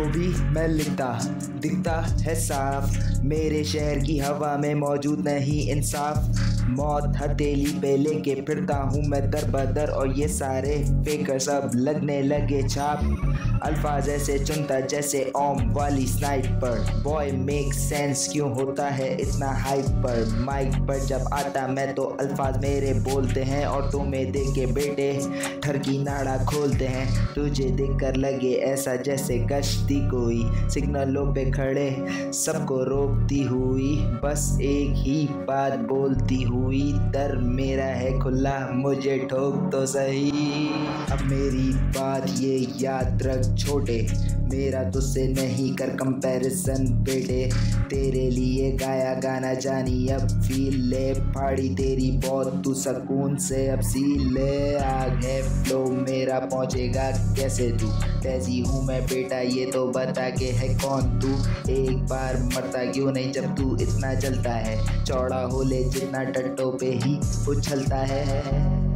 भी मैं लिखता दिखता है साफ, मेरे शहर की हवा में मौजूद नहीं इंसाफ। मौत हथेली पे लेके फिरता हूँ मैं दर बदर, और ये सारे फेकर सब लगने लगे छाप। अल्फाज ऐसे चुनता जैसे ओम वाली स्नाइपर, बॉय मेक सेंस क्यों होता है इतना हाइपर। माइक पर जब आता मैं तो अल्फाज मेरे बोलते हैं, और तुम्हें देख के बेटे ठर की नाड़ा खोलते हैं। तुझे देखकर लगे ऐसा जैसे कश्ती कोई सिग्नलों पे खड़े सबको रोकती हुई, बस एक ही बात बोलती हुई, दर मेरा है खुला मुझे ठोक तो सही। अब मेरी बात ये याद रख छोटे, मेरा तुझसे नहीं कर कंपैरिजन बेटे, तेरे लिए गाया गाना जानी अब फील ले, फाड़ी तेरी बहुत तू सुकून से अब सी ले। आग है फ्लो मेरा पहुंचेगा कैसे तू, कैसी हूँ मैं बेटा ये तो बता के है कौन तू। एक बार मरता क्यों नहीं जब तू इतना जलता है, चौड़ा हो ले जितना टट्टों पे ही उछलता है।